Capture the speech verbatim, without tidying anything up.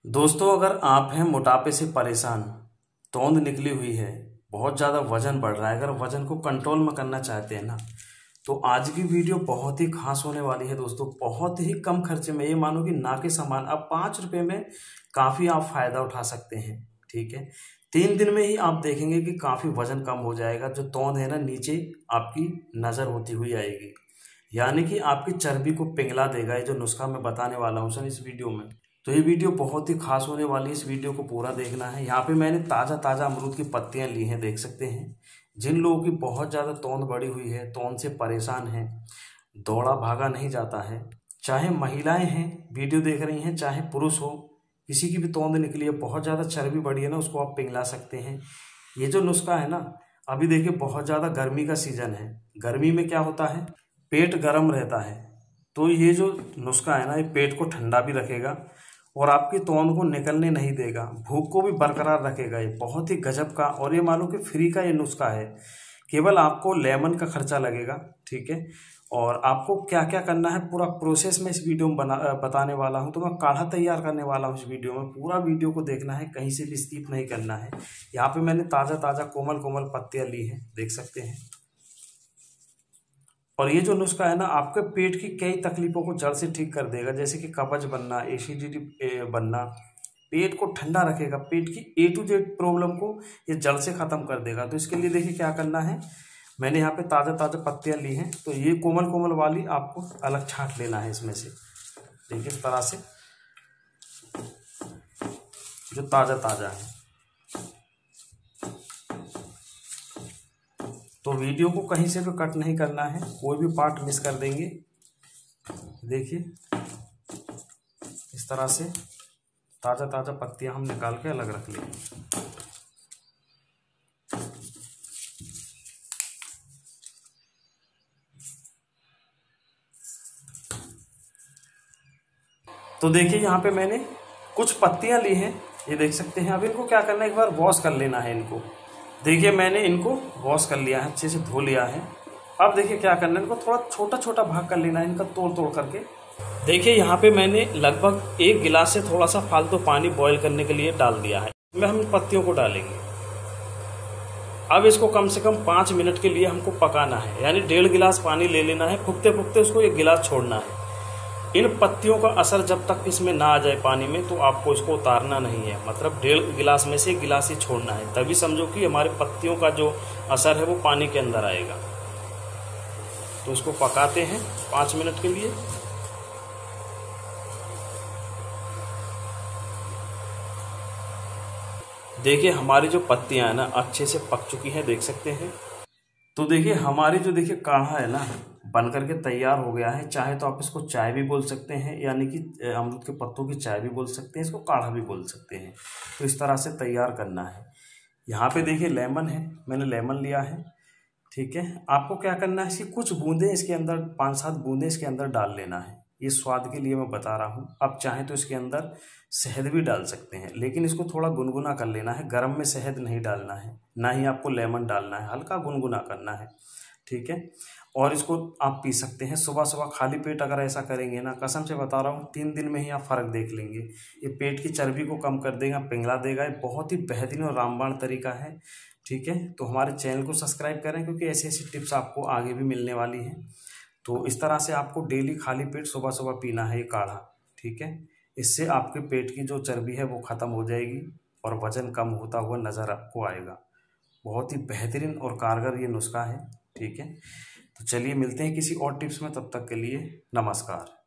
दोस्तों, अगर आप हैं मोटापे से परेशान, तोंद निकली हुई है, बहुत ज़्यादा वजन बढ़ रहा है, अगर वजन को कंट्रोल में करना चाहते हैं ना, तो आज की वीडियो बहुत ही खास होने वाली है दोस्तों। बहुत ही कम खर्चे में, ये मानो कि ना के समान, अब पाँच रुपये में काफ़ी आप फायदा उठा सकते हैं। ठीक है, तीन दिन में ही आप देखेंगे कि काफ़ी वजन कम हो जाएगा। जो तोंद है ना, नीचे आपकी नज़र होती हुई आएगी, यानी कि आपकी चर्बी को पिघला देगा। ये जो नुस्खा मैं बताने वाला हूँ सर इस वीडियो में, तो ये वीडियो बहुत ही खास होने वाली है। इस वीडियो को पूरा देखना है। यहाँ पे मैंने ताज़ा ताज़ा अमरूद की पत्तियाँ ली हैं, देख सकते हैं। जिन लोगों की बहुत ज़्यादा तोंद बढ़ी हुई है, तोंद से परेशान हैं, दौड़ा भागा नहीं जाता है, चाहे महिलाएं हैं वीडियो देख रही हैं, चाहे पुरुष हो, किसी की भी तोंद निकली है, बहुत ज़्यादा चर्बी बढ़ी है ना, उसको आप पिघला सकते हैं। ये जो नुस्खा है ना, अभी देखिए बहुत ज़्यादा गर्मी का सीज़न है। गर्मी में क्या होता है, पेट गर्म रहता है, तो ये जो नुस्खा है ना, ये पेट को ठंडा भी रखेगा और आपकी तोंद को निकलने नहीं देगा, भूख को भी बरकरार रखेगा। ये बहुत ही गजब का, और ये मानो कि फ्री का ये नुस्खा है। केवल आपको लेमन का खर्चा लगेगा। ठीक है, और आपको क्या क्या करना है पूरा प्रोसेस में इस वीडियो में बना बताने वाला हूँ। तो मैं काढ़ा तैयार करने वाला हूँ इस वीडियो में, पूरा वीडियो को देखना है, कहीं से भी स्किप नहीं करना है। यहाँ पे मैंने ताज़ा ताज़ा कोमल कोमल पत्तियाँ ली हैं, देख सकते हैं। और ये जो नुस्खा है ना, आपके पेट की कई तकलीफों को जड़ से ठीक कर देगा, जैसे कि कब्ज बनना, एसिडिटी बनना, पेट को ठंडा रखेगा, पेट की ए टू जेड प्रॉब्लम को ये जड़ से ख़त्म कर देगा। तो इसके लिए देखिए क्या करना है, मैंने यहाँ पे ताज़ा ताज़ा पत्तियाँ ली हैं, तो ये कोमल कोमल वाली आपको अलग छांट लेना है इसमें से। देखिए इस तरह से, जो ताज़ा ताज़ा है। तो वीडियो को कहीं से भी कट नहीं करना है, कोई भी पार्ट मिस कर देंगे। देखिए इस तरह से ताज़ा ताज़ा पत्तियां हम निकाल के अलग रख लेंगे। तो देखिए यहाँ पे मैंने कुछ पत्तियां ली हैं, ये देख सकते हैं। अब इनको क्या करना है, एक बार वॉश कर लेना है इनको। देखिए मैंने इनको वॉश कर लिया है, अच्छे से धो लिया है। अब देखिए क्या करना है, इनको थोड़ा छोटा छोटा भाग कर लेना है, इनका तोड़ तोड़ करके। देखिए यहाँ पे मैंने लगभग एक गिलास से थोड़ा सा फालतू पानी बॉईल करने के लिए डाल दिया है। इसमें हम पत्तियों को डालेंगे। अब इसको कम से कम पाँच मिनट के लिए हमको पकाना है, यानी डेढ़ गिलास पानी ले लेना है, फुकते फुकते उसको एक गिलास छोड़ना है। इन पत्तियों का असर जब तक इसमें ना आ जाए पानी में, तो आपको इसको उतारना नहीं है। मतलब डेढ़ गिलास में से एक गिलास ही छोड़ना है, तभी समझो कि हमारे पत्तियों का जो असर है वो पानी के अंदर आएगा। तो इसको पकाते हैं पाँच मिनट के लिए। देखिए हमारी जो पत्तियां हैं ना, अच्छे से पक चुकी हैं, देख सकते हैं। तो देखिए हमारी जो देखिए काढ़ा है ना, बन करके तैयार हो गया है। चाहे तो आप इसको चाय भी बोल सकते हैं, यानी कि अमरूद के पत्तों की चाय भी बोल सकते हैं, इसको काढ़ा भी बोल सकते हैं। तो इस तरह से तैयार करना है। यहाँ पे देखिए लेमन है, मैंने लेमन लिया है। ठीक है, आपको क्या करना है, इसकी कुछ बूंदें इसके अंदर, पाँच सात बूंदें इसके अंदर डाल लेना है। ये स्वाद के लिए मैं बता रहा हूँ। आप चाहें तो इसके अंदर शहद भी डाल सकते हैं, लेकिन इसको थोड़ा गुनगुना कर लेना है। गर्म में शहद नहीं डालना है, ना ही आपको लेमन डालना है, हल्का गुनगुना करना है। ठीक है, और इसको आप पी सकते हैं सुबह सुबह खाली पेट। अगर ऐसा करेंगे ना, कसम से बता रहा हूँ, तीन दिन में ही आप फ़र्क देख लेंगे। ये पेट की चर्बी को कम कर देगा, पिघला देगा। ये बहुत ही बेहतरीन और रामबाण तरीका है। ठीक है, तो हमारे चैनल को सब्सक्राइब करें, क्योंकि ऐसी ऐसी टिप्स आपको आगे भी मिलने वाली हैं। तो इस तरह से आपको डेली खाली पेट सुबह सुबह पीना है ये काढ़ा। ठीक है, इससे आपके पेट की जो चर्बी है वो ख़त्म हो जाएगी और वज़न कम होता हुआ नज़र आपको आएगा। बहुत ही बेहतरीन और कारगर ये नुस्खा है। ठीक है, तो चलिए मिलते हैं किसी और टिप्स में, तब तक के लिए नमस्कार।